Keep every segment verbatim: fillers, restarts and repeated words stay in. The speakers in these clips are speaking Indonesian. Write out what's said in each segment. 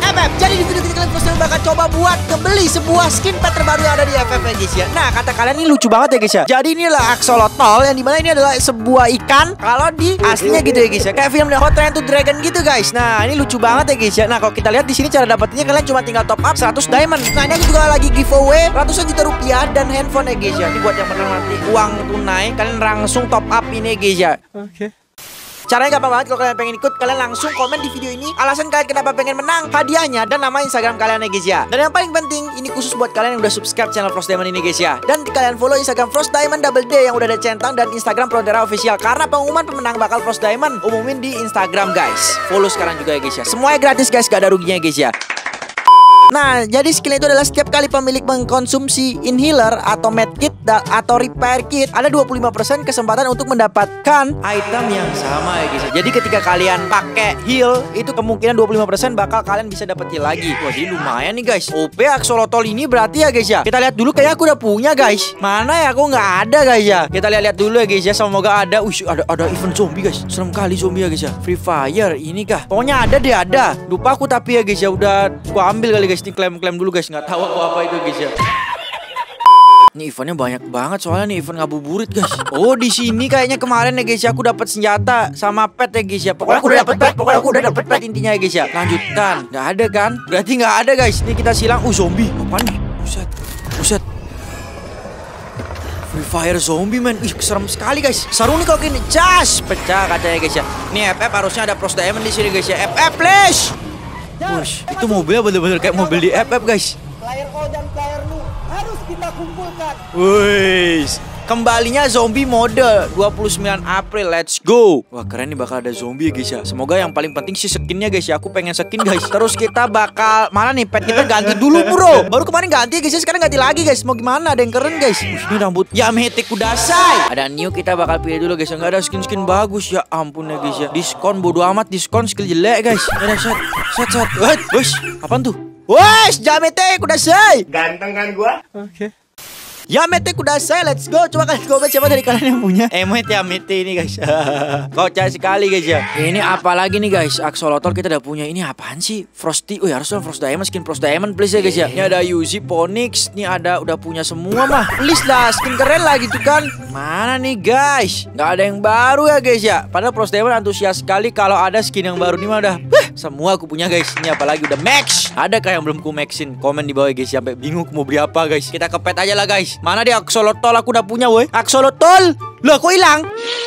F F. Jadi di video kita kalian Frost Diamond bakal coba buat ngebeli sebuah skin pet terbaru yang ada di F F ya guys ya. Nah kata kalian ini lucu banget ya guys ya. Jadi ini adalah axolotl yang dimana ini adalah sebuah ikan kalau di aslinya gitu ya guys ya. Kayak film How Train to Dragon gitu guys. Nah ini lucu banget ya guys ya. Nah kalau kita lihat di sini cara dapetinnya kalian cuma tinggal top up seratus diamond. Nah ini aku juga lagi giveaway ratusan juta rupiah dan handphone ya guys ya. Ini buat yang menang nanti uang tunai kalian langsung top up ini ya guys ya. Oke. Okay. Caranya gampang banget. Kalau kalian pengen ikut, kalian langsung komen di video ini alasan kalian kenapa pengen menang, hadiahnya, dan nama Instagram kalian ya guys ya. Dan yang paling penting, ini khusus buat kalian yang udah subscribe channel Frost Diamond ini guys ya. Dan kalian follow Instagram Frost Diamond Double D yang udah ada centang, dan Instagram Prodera Official. Karena pengumuman pemenang bakal Frost Diamond umumin di Instagram guys. Follow sekarang juga ya guys ya. Semuanya gratis guys, gak ada ruginya guys ya. Nah, jadi skill itu adalah setiap kali pemilik mengkonsumsi inhaler atau medkit atau repair kit, ada dua puluh lima persen kesempatan untuk mendapatkan item yang sama ya guys. Jadi ketika kalian pakai heal, itu kemungkinan dua puluh lima persen bakal kalian bisa dapet heal lagi. Wah, jadi lumayan nih guys. O P axolotl ini berarti ya guys ya. Kita lihat dulu, kayak aku udah punya guys. Mana ya, aku nggak ada guys ya. Kita lihat-lihat dulu ya guys ya. Semoga ada. Ush, ada ada event zombie guys. Serem kali zombie ya guys ya. Free Fire ini kah? Pokoknya ada deh, ada. Lupa aku tapi ya guys ya. Udah gua ambil kali guys. Ini klaim-klaim dulu guys, nggak tahu aku apa itu guys ya. Ini eventnya banyak banget soalnya nih, event ngabuburit guys. Oh di sini kayaknya kemarin ya guys ya aku dapat senjata sama pet ya guys ya. Pokoknya aku udah dapat pet, pokoknya aku udah dapat pet intinya ya guys ya. Lanjutkan, nggak ada kan? Berarti nggak ada guys. Ini kita silang. Uh zombie, apaan nih? Buset, buset. Free Fire zombie man. Ih serem sekali guys. Seru nih kalau gini. Cas, pecah kacanya guys ya. Nih F F harusnya ada Frost Diamond di sini guys ya. F F please. Wush, itu mobilnya bener-bener kayak mobil di F F guys. Player O dan player Lu harus kita kumpulkan. Wush, kembalinya zombie mode dua puluh sembilan April, let's go. Wah keren nih, bakal ada zombie ya guys ya. Semoga yang paling penting sih skinnya guys ya. Aku pengen skin guys. Terus kita bakal, mana nih pet kita ganti dulu bro. Baru kemarin ganti guys ya, sekarang ganti lagi guys. Mau gimana, ada yang keren guys. Wush, ini rambut Yamete Kudasai. Ada new, kita bakal pilih dulu guys. Nggak ada skin-skin bagus ya ampun ya guys ya. Diskon bodo amat, diskon skill jelek guys. Ada set, set, set. Wush, apaan tuh? Wush, Yamete Kudasai. Ganteng kan gua? Oke. Okay. Yamete Kudasai, let's go. Coba kalian komen siapa dari kalian yang punya emote Yamete ini guys. Kocak sekali guys ya. Ini apa lagi nih guys? Axolotl kita udah punya. Ini apaan sih? Frosty. Oh ya harusnya Frost Diamond, skin Frost Diamond please ya guys ya. Ini ada Yuzi, Ponix. Ini ada, udah punya semua mah. Please lah, skin keren lah gitu kan. Mana nih guys? Nggak ada yang baru ya guys ya. Padahal Frost Diamond antusias sekali kalau ada skin yang baru nih mah udah. Huh, semua aku punya guys. Ini apalagi udah max. Adakah yang belum ku maxin? Komen di bawah guys. Sampai bingung mau beli apa guys. Kita ke pet aja lah guys. Mana dia axolotl, aku udah punya woi. Axolotl. Loh kok hilang?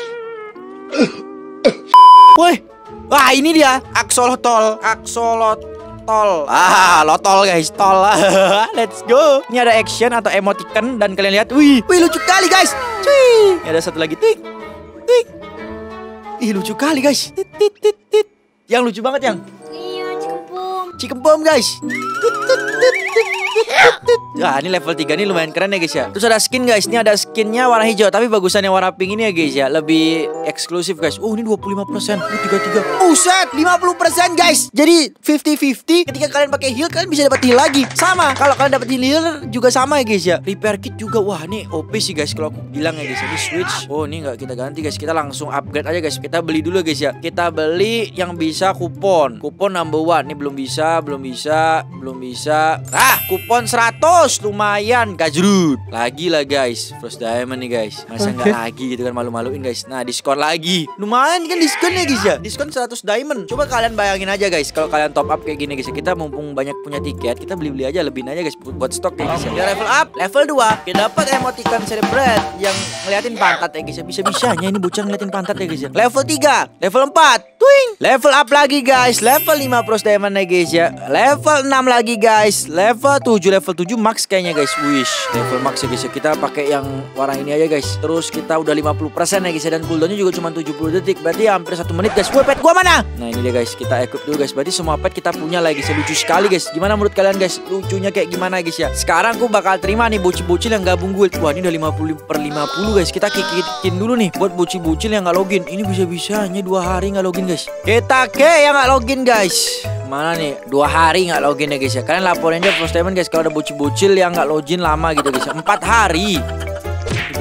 Woi. Wah ini dia axolotl. Axolotl. Ah lotol guys. Tol. Let's go. Ini ada action atau emoticon. Dan kalian lihat. Wih. Wih lucu kali guys. Cuy. Ini ada satu lagi. Tik. Tik. Ih lucu kali guys. Tit, tit, tit, tit. Yang lucu banget yang. Iya Cikempom. Cikempom guys. Tit, tit, tit, tit. Wah ini level tiga nih lumayan keren ya guys ya. Terus ada skin guys. Ini ada skinnya warna hijau, tapi bagusan yang warna pink ini ya guys ya. Lebih eksklusif guys. Oh ini dua puluh lima persen. Oh tiga puluh tiga. Buset lima puluh persen guys. Jadi lima puluh lima puluh. Ketika kalian pakai heal, kalian bisa dapat heal lagi. Sama kalau kalian dapat heal juga sama ya guys ya. Repair kit juga. Wah ini O P sih guys kalau aku bilang ya guys. Ini switch. Oh ini nggak kita ganti guys. Kita langsung upgrade aja guys. Kita beli dulu guys ya. Kita beli yang bisa kupon. Kupon number one. Ini belum bisa, belum bisa, belum bisa. Ah kupon seratus. Lumayan gajrut. Lagi lah guys. Frost Diamond nih guys. Masa nggak okay. lagi gitu kan, malu-maluin guys. Nah diskon lagi. Lumayan kan diskon ya guys ya. Diskon seratus diamond. Coba kalian bayangin aja guys. Kalau kalian top up kayak gini guys. Kita mumpung banyak punya tiket. Kita beli-beli aja lebihin aja guys. Buat stok ya guys ya. Kita level up. Level dua. Kita dapat emoticon celebrate. Yang ngeliatin pantat ya guys ya. Bisa-bisanya ini bocah ngeliatin pantat ya guys ya. Level tiga. Level empat. Twing. Level up lagi guys. Level lima Frost Diamond ya guys ya. Level enam lagi guys. Level tujuh. Level tujuh max kayaknya guys. Wish level max ya guys ya. Kita pakai yang warna ini aja guys. Terus kita udah lima puluh persen ya guys ya. Dan cooldownnya juga cuma tujuh puluh detik. Berarti hampir satu menit guys. Woi pet gua mana? Nah ini dia guys. Kita equip dulu guys. Berarti semua pet kita punya lagi guys. Lucu sekali guys. Gimana menurut kalian guys? Lucunya kayak gimana guys ya? Sekarang aku bakal terima nih bocil-bocil yang gabung guild. Wah ini udah lima puluh per lima puluh guys. Kita kikikin dulu nih buat bocil-bocil yang gak login. Ini bisa-bisanya dua hari gak login guys. Kita ke yang gak login guys. Mana nih? Dua hari nggak login ya guys ya. Kalian laporin aja Frost Diamond guys kalau ada bocil-bocil yang nggak login lama gitu guys ya. Empat hari. Bocil kemana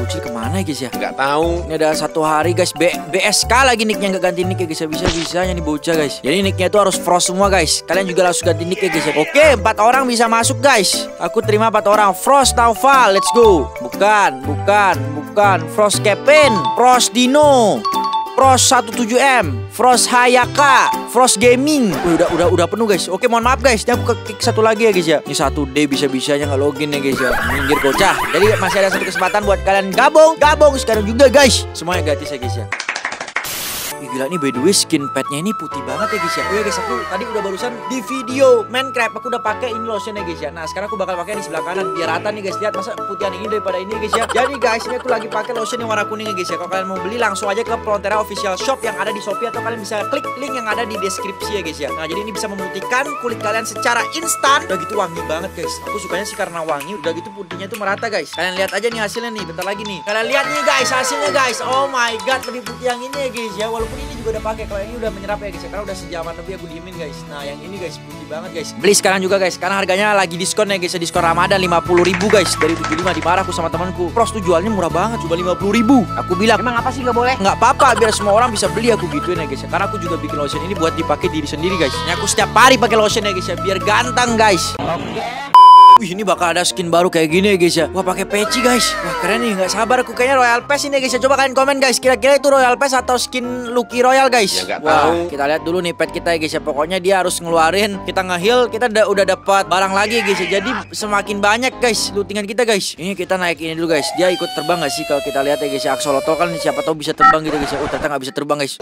Gimana ya guys ya? Nggak tahu. Ini ada satu hari guys, B BSK lagi nicknya nggak ganti nick ya guys. Bisa-bisanya nih bocah guys. Jadi nicknya itu harus Frost semua guys. Kalian juga harus ganti nick ya guys ya. Oke, empat orang bisa masuk guys. Aku terima empat orang. Frost Naufal, let's go. Bukan, bukan, bukan. Frost Kevin, Frost Dino, Frost tujuh belas M, Frost Hayaka, Frost Gaming. Wih, udah udah udah penuh guys. Oke, mohon maaf guys. Ini aku ke kick satu lagi ya guys ya. Ini satu D bisa-bisanya nggak login ya guys ya. Minggir gocah. Jadi masih ada satu kesempatan buat kalian gabung, gabung sekarang juga guys. Semuanya gratis ya guys ya. Ih, gila nih by the way skin petnya ini putih banget ya guys ya. Oh ya guys, aku tadi udah barusan di video Minecraft aku udah pakai ini lotion ya guys ya. Nah sekarang aku bakal pakai di sebelah kanan biar rata nih guys. Lihat masa putihan ini daripada ini guys ya. Jadi guys ini aku lagi pakai lotion yang warna kuning ya guys ya. Kalau kalian mau beli langsung aja ke Frontera official shop yang ada di Shopee atau kalian bisa klik link yang ada di deskripsi ya guys ya. Nah jadi ini bisa memutihkan kulit kalian secara instan. Udah gitu wangi banget guys. Aku sukanya sih karena wangi. Udah gitu putihnya tuh merata guys. Kalian lihat aja nih hasilnya nih. Bentar lagi nih. Kalian lihat nih guys hasilnya guys. Oh my god lebih putih yang ini ya guys ya. Walaupun ini juga udah pakai. Kalau ini udah menyerap ya guys ya. Karena udah sejaman lebih aku diemin guys. Nah yang ini guys putih banget guys. Beli sekarang juga guys. Karena harganya lagi diskon ya guys ya. Diskon Ramadan lima puluh ribu guys. Dari tujuh puluh lima dimarah aku sama temanku. Frost tuh jualnya murah banget. Cuma lima puluh ribu. Aku bilang emang apa sih gak boleh? Nggak apa-apa biar semua orang bisa beli aku gituin ya guys ya. Karena aku juga bikin lotion ini buat dipakai diri sendiri guys. Ini aku setiap hari pakai lotion ya guys ya. Biar ganteng guys. Oke. Wih ini bakal ada skin baru kayak gini ya guys ya. Wah pakai peci guys. Wah keren nih, nggak sabar aku kayaknya Royal Pass ini ya guys ya. Coba kalian komen guys, kira-kira itu Royal Pass atau skin Lucky Royal guys? Ya, wah tahu. Kita lihat dulu nih pet kita ya guys ya. Pokoknya dia harus ngeluarin, kita nge-heal, kita udah, udah dapat barang lagi ya guys ya. Jadi semakin banyak guys lootingan kita guys. Ini kita naik ini dulu guys. Dia ikut terbang nggak sih kalau kita lihat ya guys ya. Axolotl kan siapa tahu bisa terbang gitu guys ya. Oh ternyata nggak bisa terbang guys.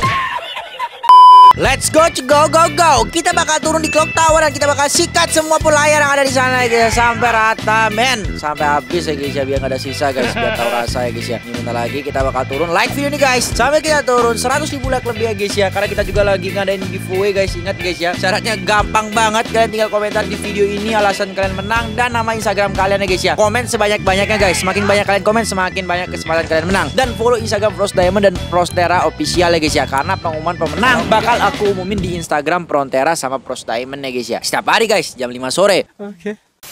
Let's go, go, go, go. Kita bakal turun di clock tower dan kita bakal sikat semua pelayar yang ada di sana ya guys. Sampai rata, men. Sampai habis ya guys ya. Biar gak ada sisa guys. Biar tahu rasa ya guys ya. Ini bentar lagi kita bakal turun. Like video ini guys. Sampai kita turun seratus ribu like lebih ya guys ya. Karena kita juga lagi ngadain giveaway guys. Ingat guys ya. Syaratnya gampang banget. Kalian tinggal komentar di video ini alasan kalian menang dan nama Instagram kalian ya guys ya. Komen sebanyak-banyaknya guys. Semakin banyak kalian komen, semakin banyak kesempatan kalian menang. Dan follow Instagram Frost Diamond dan Frontera official ya guys ya. Karena pengumuman pemenang bakal aku umumin di Instagram Frontera sama Frost Diamond ya guys ya. Setiap hari guys jam lima sore. Oke. Okay.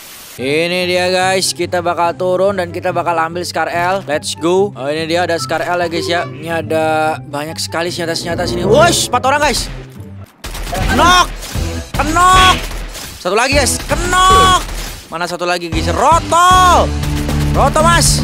Ini dia guys, kita bakal turun dan kita bakal ambil Scar L. Let's go. Oh, ini dia ada Scar L ya guys ya. Ini ada banyak sekali senjata-senjata sini. Wush, empat orang guys. Knock. Knock. Satu lagi guys. Knock. Mana satu lagi guys? Roto. Roto mas.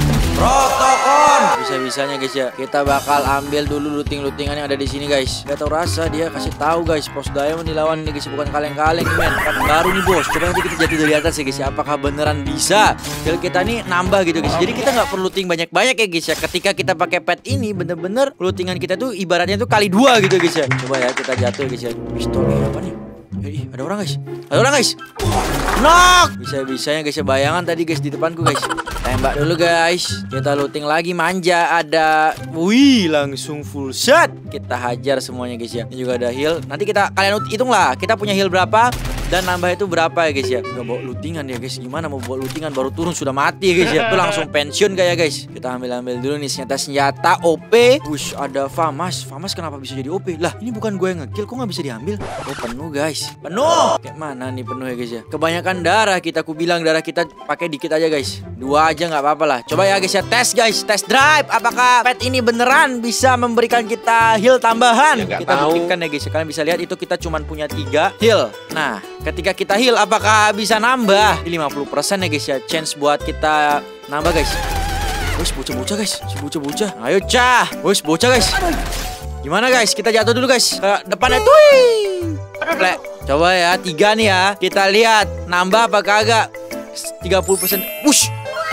Protokon. Bisa-bisanya guys ya. Kita bakal ambil dulu looting-lootingan yang ada di sini guys. Gak tau rasa dia kasih tahu guys. Frost Diamond dilawan ini guys. Bukan kaleng-kaleng men. Kan baru nih bos. Coba nanti kita jatuh dari atas ya guys ya. Apakah beneran bisa? Skill kita nih nambah gitu guys. Jadi kita nggak perlu looting banyak-banyak ya guys ya. Ketika kita pakai pet ini bener-bener lootingan kita tuh ibaratnya tuh kali dua gitu guys ya. Coba ya kita jatuh guys ya. Pistol ini apa nih? Ih, ada orang guys. Ada orang guys. Knock. Bisa-bisanya guys ya. Bayangan tadi guys di depanku guys. Tembak dulu guys. Kita looting lagi manja. Ada. Wih langsung full shot. Kita hajar semuanya guys ya. Ini juga ada heal. Nanti kita kalian hitung lah. Kita punya heal berapa dan nambah itu berapa ya guys ya. Gak bawa lootingan ya guys. Gimana mau bawa lootingan baru turun sudah mati ya guys ya. Itu langsung pensiun kayak guys. Kita ambil-ambil dulu nih senjata-senjata O P. Wush ada Famas. Famas kenapa bisa jadi O P? Lah ini bukan gue yang ngekill. Kok gak bisa diambil? Oh penuh guys. Penuh. Kayak mana nih penuh ya guys ya. Kebanyakan darah kita. Aku bilang darah kita pakai dikit aja guys. Dua aja nggak apa-apa lah. Coba ya guys ya tes guys. Tes drive. Apakah pet ini beneran bisa memberikan kita heal tambahan? Ya, kita buktikan ya guys ya. Kalian bisa lihat itu kita cuma punya tiga heal. Nah ketika kita heal apakah bisa nambah? lima puluh persen ya guys ya. Chance buat kita nambah guys. Wes bocah-bocah guys. Si bocah-bocah. Ayo cah. Wes bocah guys. Gimana guys? Kita jatuh dulu guys. Ke depannya tuh. Plek. Coba ya, tiga nih ya. Kita lihat nambah apa kagak. tiga puluh persen. Wush.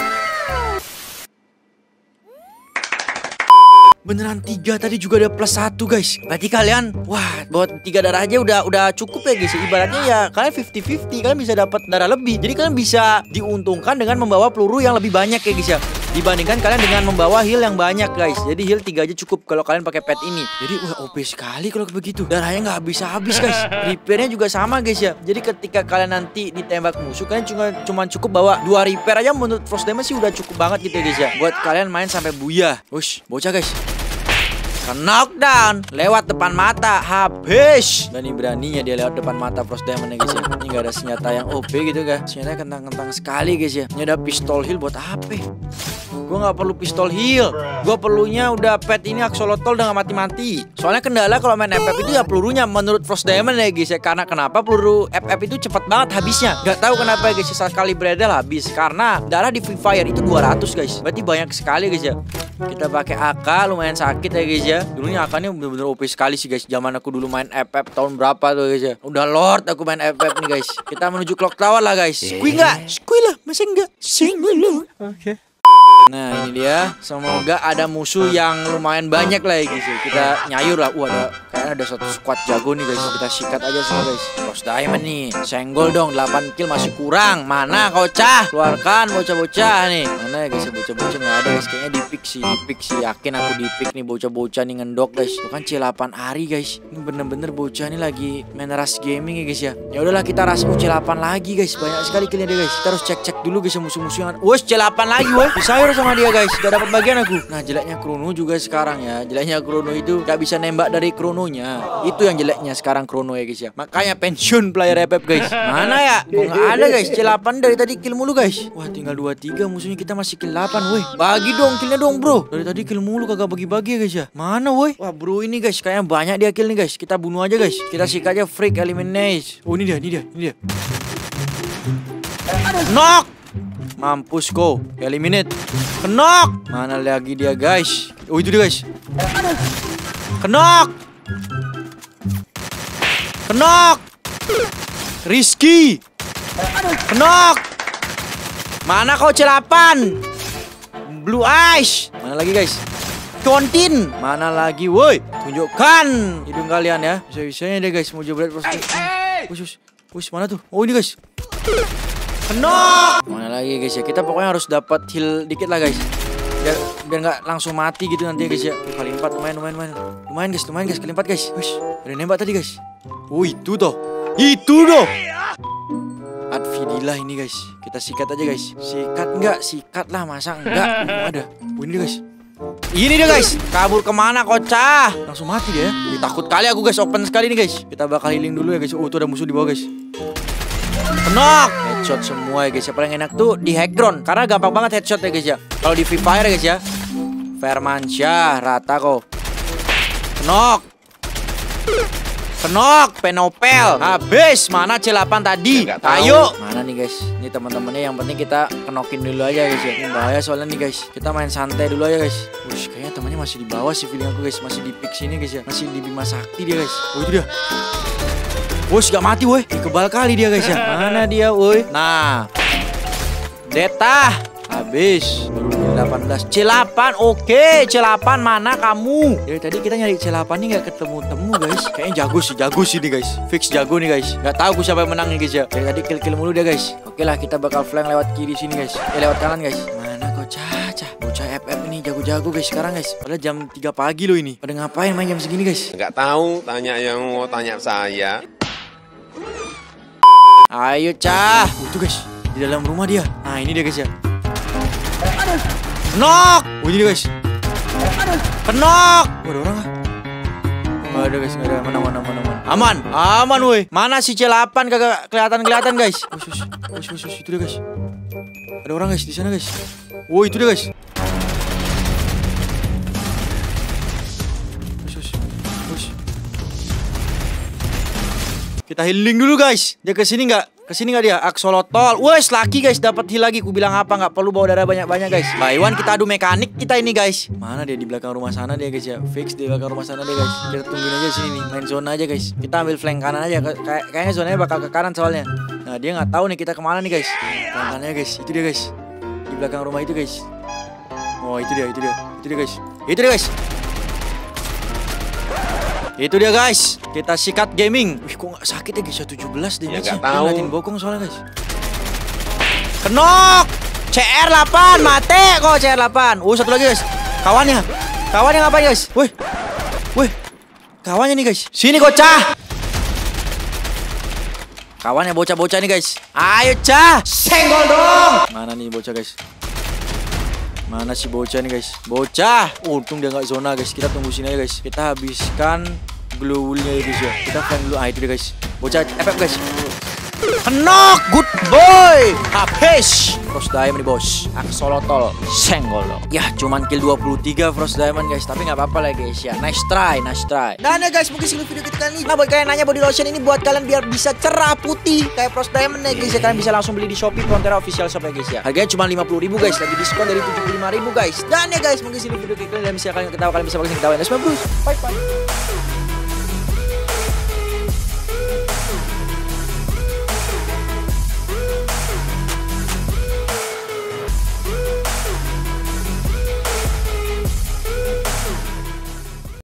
Beneran tiga tadi juga ada plus satu guys. Berarti kalian wah buat tiga darah aja udah udah cukup ya guys. Ibaratnya ya kalian lima puluh lima puluh. Kalian bisa dapat darah lebih. Jadi kalian bisa diuntungkan dengan membawa peluru yang lebih banyak ya guys ya. Dibandingkan kalian dengan membawa heal yang banyak guys. Jadi heal tiga aja cukup kalau kalian pakai pet ini. Jadi wah O P sekali kalau begitu. Darahnya nggak habis-habis guys. Repairnya juga sama guys ya. Jadi ketika kalian nanti ditembak musuh, kalian cuma cuma cukup bawa dua repair aja. Menurut Frost Diamond sih udah cukup banget gitu ya guys ya. Buat kalian main sampai buyah. Wush, bocah guys. Knockdown lewat depan mata habis. Berani-beraninya dia lewat depan mata Frost Diamond ya guys ya. Ini gak ada senjata yang O P gitu kan. Senjatanya kentang-kentang sekali guys ya. Ini ada pistol heal buat apa? Gue nggak perlu pistol heal. Gue perlunya udah pet ini axolotl udah nggak mati-mati. Soalnya kendala kalau main F F itu ya pelurunya menurut Frost Diamond ya guys ya. Karena kenapa peluru F F itu cepet banget habisnya. Gak tahu kenapa ya guys, sekali beredel habis. Karena darah di Free Fire itu dua ratus guys. Berarti banyak sekali guys ya. Kita pakai A K lumayan sakit ya guys ya. Dulunya A K-nya bener-bener O P sekali sih guys. Zaman aku dulu main F F tahun berapa tuh guys ya. Udah lord aku main F F nih guys. Kita menuju clock tower lah guys. Squee nggak? Squee lah, masih enggak? Sing dulu. Oke. Nah ini dia, semoga ada musuh yang lumayan banyak lah ya guys. Kita nyayur lah. Wah ada, kayaknya ada satu squad jago nih guys. Kita sikat aja semua guys. Frost Diamond nih, senggol dong, delapan kill masih kurang. Mana kocah? Keluarkan bocah-bocah nih. Mana ya guys, bocah-bocah nggak ada guys. Kayaknya di pick sih, di pick sih. Yakin aku di pick nih bocah-bocah nih ngendok guys. Itu kan C delapan Ari guys. Ini bener-bener bocah nih lagi main rush gaming ya guys ya. Ya udahlah kita rush C delapan lagi guys. Banyak sekali killnya dia guys. Kita harus cek-cek dulu guys musuh-musuh yang ada. Wes C delapan lagi woi. Disayur sama dia guys. Gak dapat bagian aku. Nah jeleknya Chrono juga sekarang ya. Jeleknya Chrono itu gak bisa nembak dari Chrononya. Itu yang jeleknya sekarang Chrono ya guys ya. Makanya pensiun player F F guys. Mana ya? Kok gak ada guys. C delapan dari tadi kill mulu guys. Wah tinggal dua tiga musuhnya, kita masih kill delapan woi. Bagi dong killnya dong bro. Dari tadi kill mulu kagak bagi-bagi ya guys ya. Mana woi? Wah bro ini guys kayaknya banyak dia kill nih guys. Kita bunuh aja guys. Kita sikat aja freak eliminate. Oh ini dia, ini dia, ini dia. Knock. Mampus kau, eliminate. Kenok. Mana lagi dia guys? Oh itu dia guys. Kenok. Kenok. Rizky. Kenok. Mana kau C delapan? Blue Eyes. Mana lagi guys? Kontin. Mana lagi woi? Tunjukkan hidung kalian ya. Bisa-bisanya deh guys mau jebret terus. Usus. Us mana tuh? Oh ini guys. Kenok. Mana lagi guys ya, kita pokoknya harus dapat heal dikit lah guys. Biar biar nggak langsung mati gitu nanti guys ya. Kali empat lumayan lumayan lumayan. Lumayan guys, lumayan guys kali empat guys. Wih, ada nembak tadi guys. Oh itu toh. Itu toh. Advidilah ini guys. Kita sikat aja guys. Sikat enggak? Sikat lah masa enggak? Oh, ada. Oh, ini dia guys. Ini dia guys. Kabur kemana kocah? Langsung mati dia ya. Ih, takut kali aku guys, open sekali nih guys. Kita bakal healing dulu ya guys. Oh tuh ada musuh di bawah guys. Kenok. Headshot semua ya guys. Yang paling enak tuh di Hackground karena gampang banget headshot ya guys ya. Kalau di Free Fire ya guys ya. Firmansyah rata kok. Kenok. Kenok, penopel. Habis. Mana C delapan tadi? Ayo. Mana nih guys? Ini teman-temannya yang penting kita kenokin dulu aja guys ya. Ini bahaya soalnya nih guys. Kita main santai dulu aja guys. Wush, kayaknya temannya masih di bawah sih feeling aku guys. Masih di pick sini guys ya. Masih di Bima Sakti dia guys. Oh itu dia. Wush, gak mati woi. Kebal kali dia guys ya. Mana dia woi? Nah. Deta. Habis. Baru delapan belas. C delapan. Oke, C delapan mana kamu? Dari tadi kita nyari C delapan nih gak ketemu-temu guys. Kayaknya jago sih, jago sih nih guys. Fix jago nih guys. Gak tahu aku siapa yang menang nih guys ya. Dari tadi kill-kill mulu dia guys. Oke lah, kita bakal flank lewat kiri sini guys. Eh lewat kanan guys. Mana kok Caca? Bocah F F ini jago-jago guys sekarang guys. Padahal jam tiga pagi loh ini. Pada ngapain main jam segini guys? Gak tahu, tanya yang mau tanya saya. Ayo Cah. Oh, itu guys, di dalam rumah dia. Nah ini dia guys ya. Knock. Oh ini dia guys. Kenok. Oh, ada orang kah? Gak ada guys, gak ada. Mana mana mana mana. Aman, aman woi. Mana si C delapan kagak kelihatan-kelihatan guys. Ush, ush, ush, ush, ush, itu dia guys. Ada orang guys di sana guys. Oh itu dia guys. Ush, ush, ush. Kita healing dulu guys. Dia kesini nggak? Kesini nggak dia? Axolotl. Wes laki guys, dapat heal lagi. Ku bilang apa? Nggak perlu bawa darah banyak-banyak guys. Baywan kita adu mekanik kita ini guys. Mana dia? Di belakang rumah sana dia guys ya. Fix di belakang rumah sana dia guys. Kita tungguin aja sini nih. Main zona aja guys. Kita ambil flank kanan aja. Kay kayaknya zonanya bakal ke kanan soalnya. Nah dia nggak tahu nih kita kemana nih guys. Flank kanannya guys. Itu dia guys. Di belakang rumah itu guys. Oh itu dia, itu dia, itu dia guys. Itu dia guys. Itu dia guys. Kita sikat gaming. Wih kok gak sakit ya guys ya, tujuh belas damage-nya. Ya, tahu. Ngeliatin bokong soalnya guys. Kenok. C R delapan mate kok C R delapan. Oh satu lagi guys. Kawannya. Kawannya ngapain guys? Wih. Wih. Kawannya nih guys. Sini kocah. Kawannya bocah-bocah nih guys. Ayo Cah. Senggol dong. Mana nih bocah guys? Mana si bocah nih guys? Bocah. Oh, untung dia nggak zona guys. Kita tunggu sini aja guys. Kita habiskan glow woolnya ya guys ya. Kita flank dulu. Ah itu dia guys. Bocah F F guys. Knock, good boy. Habis. Frost Diamond nih bos. Axolotl senggol dong. Ya cuman kill dua puluh tiga Frost Diamond guys. Tapi nggak apa-apa lah guys ya. Nice try, nice try. Dan ya guys, mungkin segitu video kita kali ini. Nah buat kalian nanya body lotion ini buat kalian biar bisa cerah putih kayak Frost Diamond ya guys ya. Kalian bisa langsung beli di Shopee Frontera Official Shop ya guys ya. Harganya cuma lima puluh ribu guys. Lagi diskon dari tujuh puluh lima ribu guys. Dan ya guys, mungkin segitu video kita kalian bisa kalian ketawa kalian bisa pakai ketawa. Bye bye.